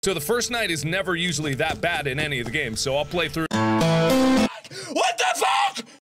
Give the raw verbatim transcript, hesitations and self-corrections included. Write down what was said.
So the first night is never usually that bad in any of the games, so I'll play through.